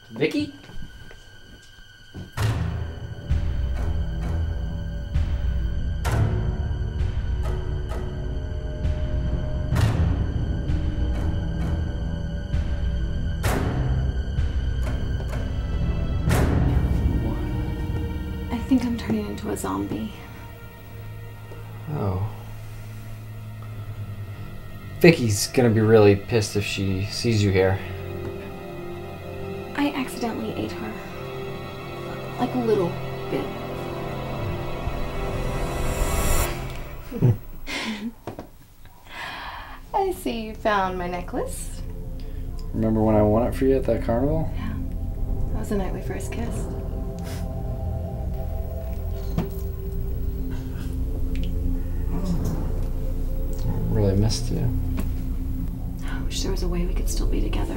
Vicky? I think I'm turning into a zombie. Oh. Vicky's gonna be really pissed if she sees you here. I accidentally ate her. Like a little bit. I see you found my necklace. Remember when I won it for you at that carnival? Yeah. That was the night we first kissed. I really missed you. I wish there was a way we could still be together.